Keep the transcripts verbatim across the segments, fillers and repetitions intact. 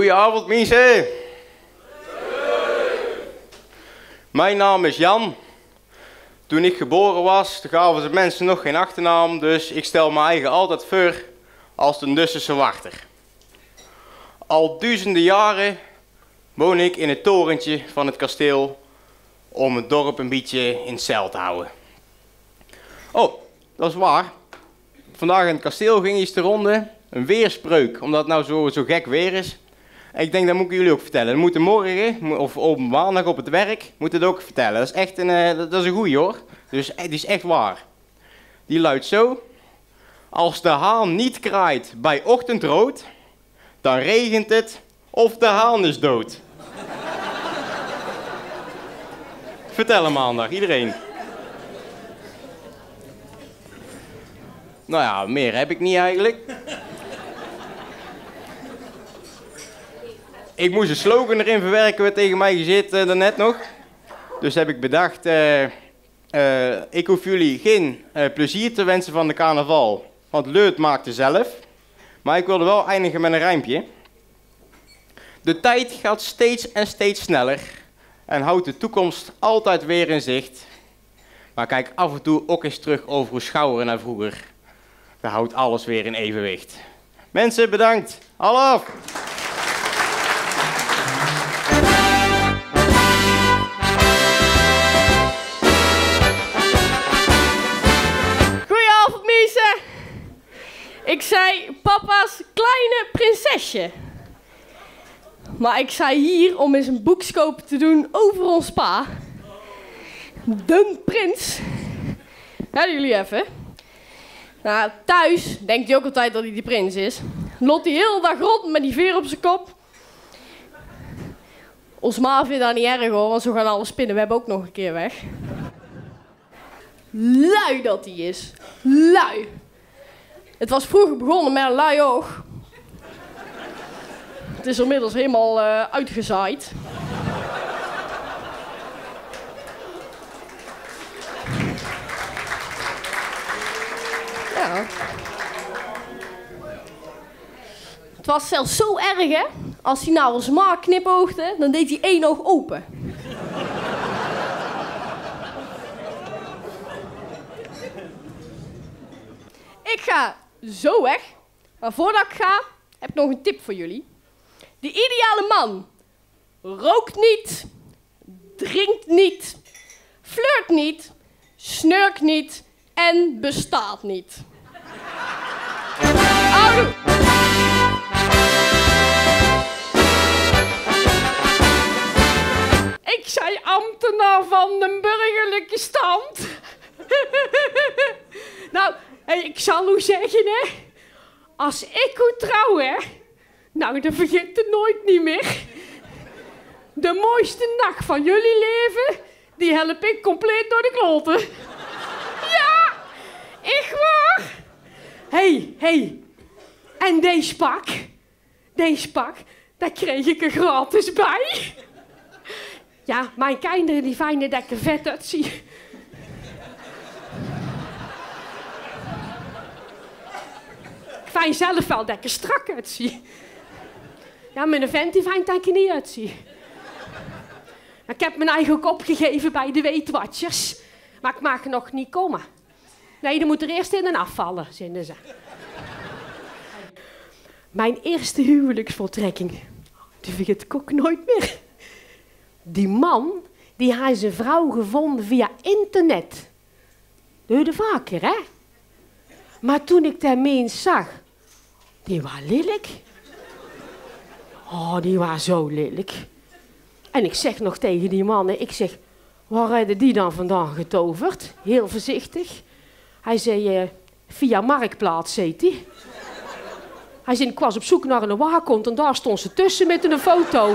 Goedenavond, mensen. Mijn naam is Jan. Toen ik geboren was, toen gaven ze mensen nog geen achternaam, dus ik stel me eigen altijd voor als de Dussense wachter. Al duizenden jaren woon ik in het torentje van het kasteel om het dorp een beetje in zeil te houden. Oh, dat is waar. Vandaag in het kasteel ging iets te ronde, een weerspreuk, omdat het nou zo, zo gek weer is. En ik denk, dat moet ik jullie ook vertellen. We moeten morgen, of op maandag op het werk, moet het ook vertellen. Dat is echt een, uh, dat is een goeie hoor. Dus die is echt waar. Die luidt zo. Als de haan niet kraait bij ochtendrood, dan regent het of de haan is dood. Vertel hem maandag, iedereen. Nou ja, meer heb ik niet eigenlijk. Ik moest een slogan erin verwerken, werd tegen mij gezet uh, daarnet nog. Dus heb ik bedacht, uh, uh, ik hoef jullie geen uh, plezier te wensen van de carnaval. Want Leut maakte zelf. Maar ik wilde wel eindigen met een rijmpje. De tijd gaat steeds en steeds sneller. En houdt de toekomst altijd weer in zicht. Maar kijk af en toe ook eens terug over uw schouder naar vroeger. Dan houdt alles weer in evenwicht. Mensen, bedankt. Hallo! Goedenavond, mensen. Ik zei papa's kleine prinsesje. Maar ik zei hier om eens een boekskoop te doen over ons pa. De prins. Ja, jullie even. Nou, thuis denkt hij ook altijd dat hij die prins is. Loopt hij heel de dag rond met die veer op zijn kop. Ons ma vindt dat niet erg hoor, want zo gaan alle spinnenwebben ook nog een keer weg. Lui dat hij is. Lui. Het was vroeger begonnen met een lui oog. Het is inmiddels helemaal uh, uitgezaaid. Ja. Het was zelfs zo erg, hè? Als hij naar ons ma knipoogde, dan deed hij één oog open. Ik ga zo weg, maar voordat ik ga, heb ik nog een tip voor jullie. De ideale man rookt niet, drinkt niet, flirt niet, snurkt niet en bestaat niet. Oudoe! Ik zei ambtenaar van de burgerlijke stand. Nou, ik zal u zeggen, hè. Als ik u trouw, hè. Nou, dan vergeet het nooit niet meer. De mooiste nacht van jullie leven, die help ik compleet door de kloten. Ja, echt waar. Hé, hey, hé. Hey. En deze pak, deze pak, daar kreeg ik er gratis bij. Ja, mijn kinderen die vinden dat ik er vet uitzie. Ik vind zelf wel dat ik er strak uitzie. Ja, mijn vent die vindt dat ik er niet uitzie. Ik heb mijn eigen kop gegeven bij de weetwatchers. Maar ik mag er nog niet komen. Nee, die moet er eerst in en afvallen, zinden ze. Mijn eerste huwelijksvoltrekking. Die vergeet ik ook nooit meer. Die man, die had zijn vrouw gevonden via internet. Dat doe je vaker, hè? Maar toen ik dat mens zag, die was lelijk. Oh, die was zo lelijk. En ik zeg nog tegen die mannen, ik zeg, waar hadden die dan vandaan getoverd? Heel voorzichtig. Hij zei, uh, via Marktplaats, zei hij. Hij zei, ik was op zoek naar een waakhond en daar stond ze tussen met een foto.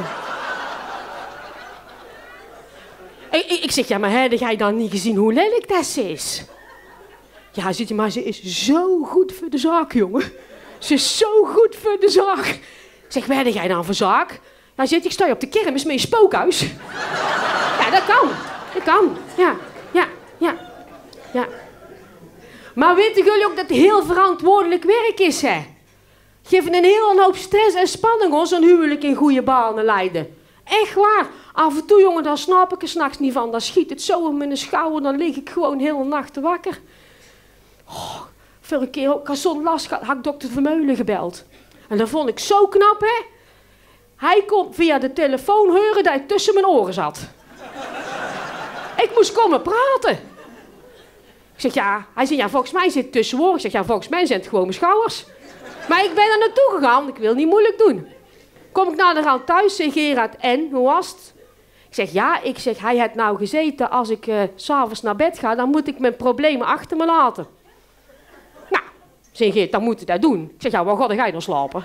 ik, ik, ik zeg, ja, maar heb jij dan niet gezien hoe lelijk dat ze is? Ja, hij zegt, maar ze is zo goed voor de zaak, jongen. Ze is zo goed voor de zaak. Ik zeg, waar heb jij dan voor zaak? Hij zegt, ik sta je op de kermis met een spookhuis. Ja, dat kan. Dat kan. Ja, ja, ja, ja. Maar weten jullie ook dat het heel verantwoordelijk werk is, hè? Geeft een hele hoop stress en spanning, hoor, zo'n huwelijk in goede banen leiden. Echt waar. Af en toe, jongen, dan snap ik er s'nachts niet van. Dan schiet het zo in mijn schouder, dan lig ik gewoon heel de nacht wakker. Oh, vorige keer, ik had zo'n last gehad, had ik dokter Vermeulen gebeld. En dat vond ik zo knap, hè. Hij kon via de telefoon horen dat hij tussen mijn oren zat. Ik moest komen praten. Ik zeg, ja, hij zei, ja, volgens mij zit het tussen oren. Ik zeg, ja, volgens mij zijn het gewoon mijn schouders. Maar ik ben er naartoe gegaan, ik wil niet moeilijk doen. Kom ik naar de rand thuis, zeg Gerard, en, hoe was het? Ik zeg, ja, ik zeg, hij had nou gezeten, als ik uh, 's avonds naar bed ga, dan moet ik mijn problemen achter me laten. Nou, zeg Geert, dan moet je dat doen. Ik zeg, ja, waar ga jij dan slapen?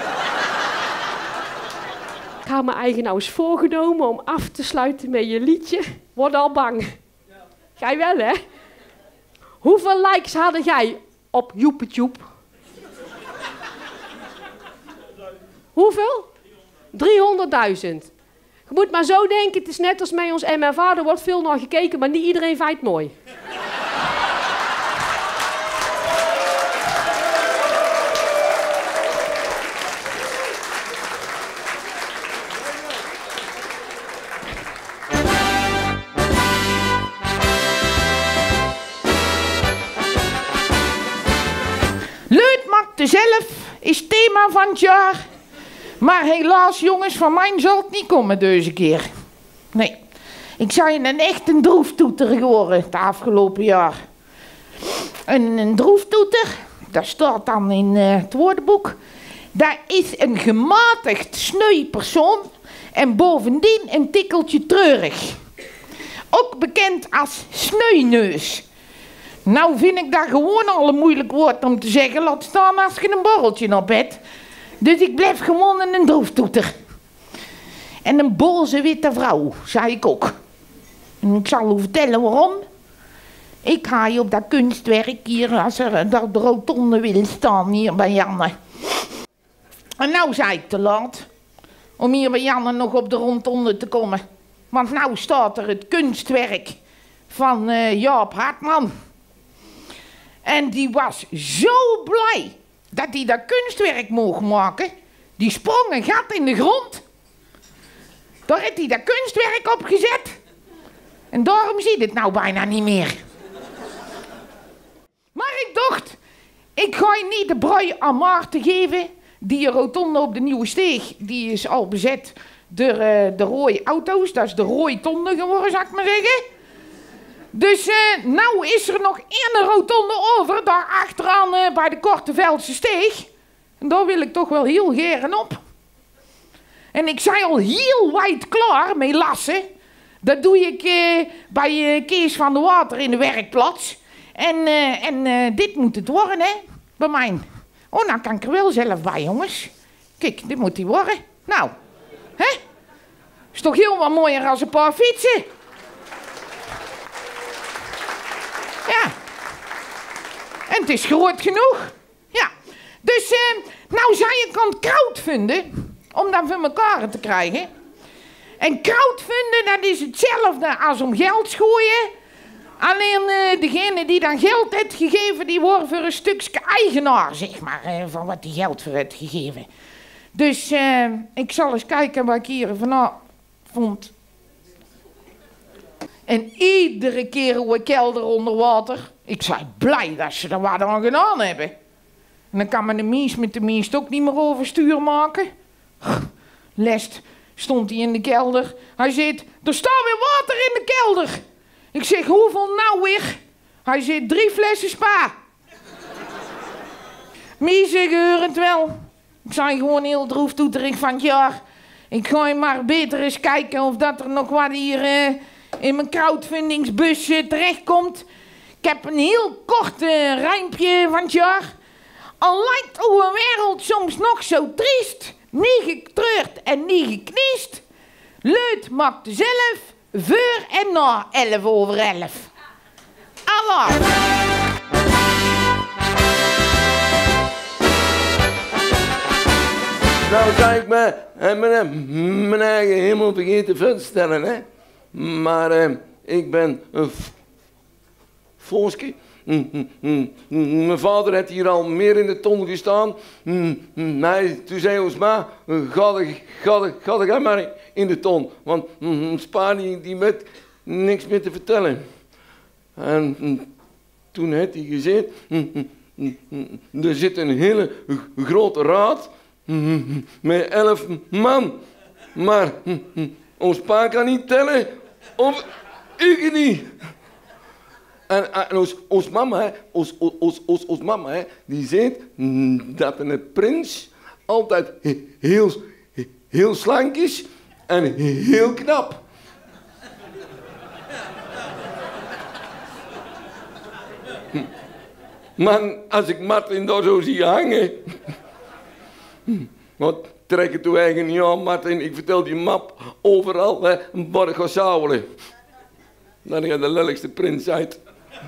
Ik had mijn eigen nou eens voorgenomen om af te sluiten met je liedje. Word al bang. Jij wel, hè? Hoeveel likes hadden jij op Joepetjoep? Hoeveel? driehonderdduizend. Je moet maar zo denken, het is net als met ons en mijn vader wordt veel naar gekeken, maar niet iedereen vindt het mooi. Leutmakte zelf is thema van het jaar. Maar helaas, jongens, van mij zal het niet komen deze keer. Nee, ik zei een echt een droeftoeter geworden het afgelopen jaar. En een droeftoeter, dat staat dan in uh, het woordenboek. Dat is een gematigd sneu persoon en bovendien een tikkeltje treurig. Ook bekend als sneuneus. Nou vind ik dat gewoon al een moeilijk woord om te zeggen, laat staan als je een borreltje op hebt. Dus ik blijf gewoon een droeftoeter. En een boze witte vrouw, zei ik ook. En ik zal u vertellen waarom. Ik ga je op dat kunstwerk hier, als er dat de rotonde wil staan, hier bij Janne. En nou zei ik te laat, om hier bij Janne nog op de rotonde te komen. Want nou staat er het kunstwerk van uh, Jaap Hartman. En die was zo blij dat hij dat kunstwerk mocht maken. Die sprong een gat in de grond. Daar heeft hij dat kunstwerk op gezet. En daarom ziet het nou bijna niet meer. Maar ik dacht, ik ga je niet de brui aan Maarten geven. Die rotonde op de Nieuwe Steeg, die is al bezet door uh, de rode auto's. Dat is de rode tonde geworden, zou ik maar zeggen. Dus uh, nou is er nog één rotonde over, daar achteraan uh, bij de Korteveldse Steeg. En daar wil ik toch wel heel geren op. En ik zei al heel wijd klaar met lassen. Dat doe ik uh, bij uh, Kees van de Water in de werkplaats. En, uh, en uh, dit moet het worden, hè, bij mij. Oh, nou kan ik er wel zelf bij, jongens. Kijk, dit moet die worden. Nou, hè? Is toch heel wat mooier als een paar fietsen. Ja. En het is groot genoeg. Ja. Dus, uh, nou zou je kan crowdfunden, om dat voor elkaar te krijgen. En crowdfunden, dat is hetzelfde als om geld schooien. Alleen uh, degene die dan geld heeft gegeven, die wordt voor een stukje eigenaar, zeg maar, uh, van wat die geld voor heeft gegeven. Dus uh, ik zal eens kijken wat ik hier vanavond. En iedere keer hoe ik kelder onder water. Ik zei blij dat ze er wat aan gedaan hebben. En dan kan men de mies met de mies ook niet meer overstuur maken. Lest stond hij in de kelder. Hij zegt, er staat weer water in de kelder. Ik zeg, hoeveel nou weer? Hij zegt, drie flessen spa. Mies zegt, het wel. Ik zei gewoon heel droeftoeterig van het jaar. Ik ga maar beter eens kijken of dat er nog wat hier uh, in mijn crowdfundingsbus uh, terechtkomt. Ik heb een heel kort uh, rijmpje van het jaar. Al lijkt uw wereld soms nog zo triest, niet getreurd en niet gekniest. Leut maakte zelf voor en na elf over elf. Allah. Nou zou ik me eh, mijn, mijn eigen hemel vergeten voorstellen, hè. Maar eh, ik ben een Fooske mijn vader heeft hier al meer in de ton gestaan. Nee, toen zei ons ma, ga ik, ga ik, ga ik maar in de ton. Want Spa die, die met niks meer te vertellen. En toen heeft hij gezegd, er zit een hele grote raad met elf man. Maar ons pa kan niet tellen, of ik niet. En, en ons, ons mama, hè, ons, ons, ons, ons mama hè, die zegt dat een prins altijd heel, heel slank is en heel knap. Maar als ik Martin daar zo zie hangen, wat trek het toe eigen niet aan, Martin, ik vertel die map overal, hè, waar ik ga sjouwelen. Dan ga je de lelijkste prins uit.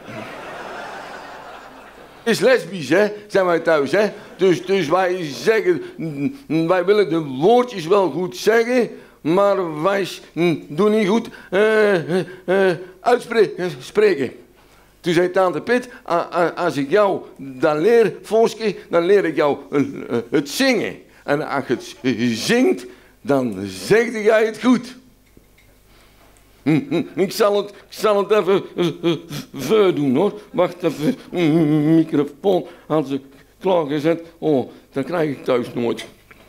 Is lesbisch, hè, zijn wij thuis, hè. Dus, dus wij zeggen, wij willen de woordjes wel goed zeggen, maar wij doen niet goed uh, uh, uitspreken. Toen zei tante Pit, als ik jou dan leer, Voske, dan leer ik jou het zingen. En als je het zingt, dan zeg jij het goed. Ik zal het, ik zal het even ver doen, hoor. Wacht even, microfoon had ze klaargezet. Oh, dat krijg ik thuis nooit.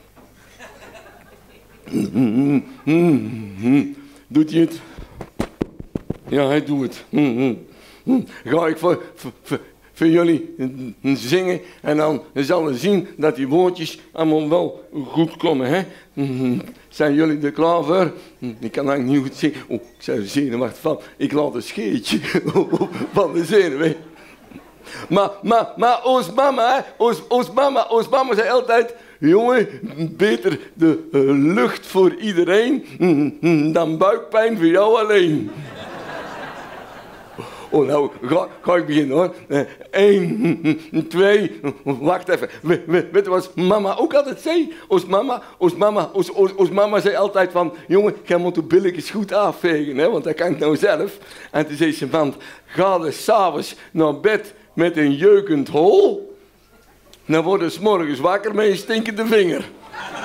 Doet hij het? Ja, hij doet het. Ga ik voor, voor, voor jullie zingen en dan zal je zien dat die woordjes allemaal wel goed komen, hè? Zijn jullie er klaar voor? Ik kan eigenlijk niet goed zingen. Oh, ik zei zenuwachtig van. Ik laat een scheetje van de zenuwen. Maar, maar, maar ons mama, hè? Ons, ons mama, ons mama zei altijd, jongen, beter de uh, lucht voor iedereen dan buikpijn voor jou alleen. Oh, nou, ga, ga ik beginnen, hoor. Eén, twee, wacht even. We, we, weet je wat mama ook altijd zei? Ons mama, ons mama, ons, ons, ons mama zei altijd van, jongen, jij moet de billetjes goed afvegen, hè, want dat kan ik nou zelf. En toen zei ze van, ga er s'avonds naar bed met een jeukend hol, dan word je 's morgens wakker met een stinkende vinger.